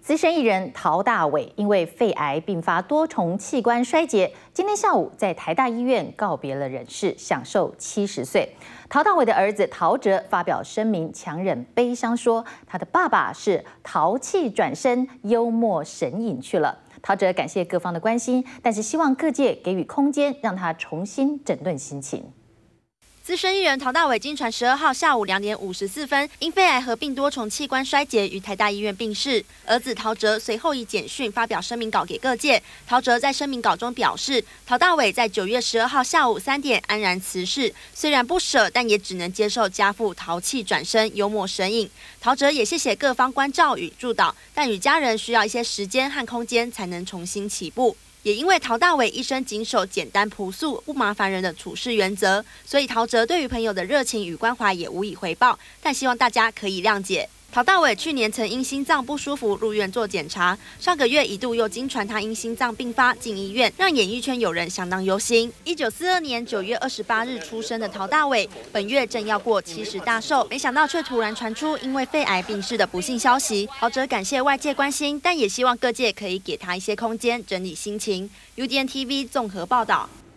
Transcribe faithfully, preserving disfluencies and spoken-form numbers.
资深艺人陶大伟因为肺癌并发多重器官衰竭，今天下午在台大医院告别了人世，享受七十岁。陶大伟的儿子陶喆发表声明，强忍悲伤说，他的爸爸是淘气转身，幽默神隐去了。陶喆感谢各方的关心，但是希望各界给予空间，让他重新整顿心情。 资深艺人陶大伟经传十二号下午两点五十四分，因肺癌合并多重器官衰竭，于台大医院病逝。儿子陶喆随后以简讯发表声明稿给各界。陶喆在声明稿中表示，陶大伟在九月十二号下午三点安然辞世，虽然不舍，但也只能接受家父淘气转身、幽默神隐。陶喆也谢谢各方关照与祝祷，但与家人需要一些时间和空间才能重新起步。 也因为陶大伟一生谨守简单朴素、不麻烦人的处事原则，所以陶喆对于朋友的热情与关怀也无以回报，但希望大家可以谅解。 陶大伟去年曾因心脏不舒服入院做检查，上个月一度又经传他因心脏病发进医院，让演艺圈友人相当忧心。一九四二年九月二十八日出生的陶大伟，本月正要过七十大寿，没想到却突然传出因为肺癌病逝的不幸消息。陶喆感谢外界关心，但也希望各界可以给他一些空间整理心情。U D N T V 综合报道。